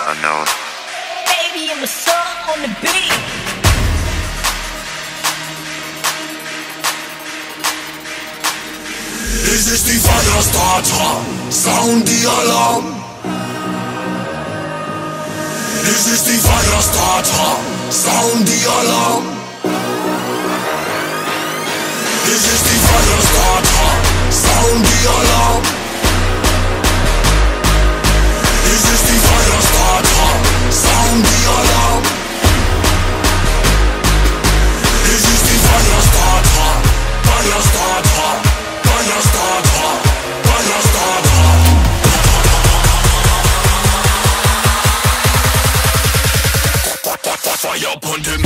unknown. Baby, I'm a song on the beat. This is the Firestarter, sound the alarm. This is the Firestarter, sound the alarm. This is the Firestarter, sound the alarm. This is the Firestarter, sound the alarm. This is the Firestarter, Firestarter, Firestarter, Firestarter. Fire upon them.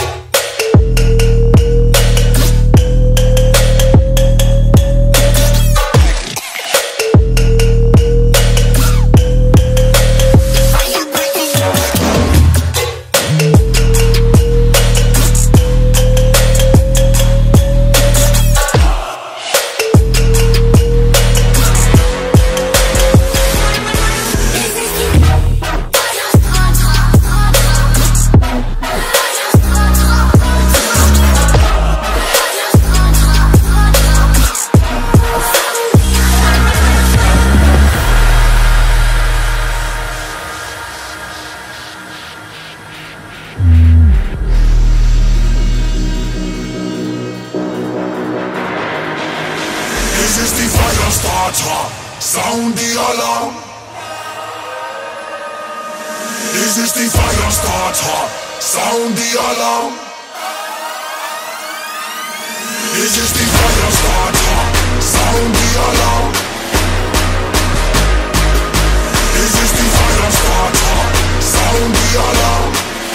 This is the Firestarter, sound the alarm. This is the Firestarter, sound the alarm. This is the Firestarter, sound the alarm. This is the Firestarter, sound the alarm.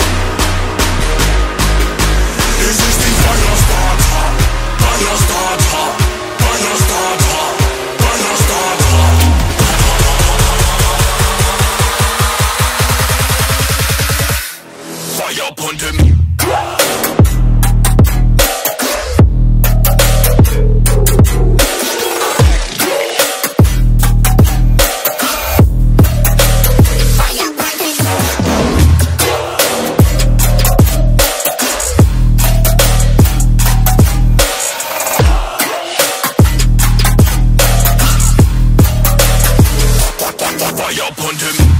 This is the Firestarter, Firestarter, Firestarter, Firestarter. Fire upon them. Fire upon them.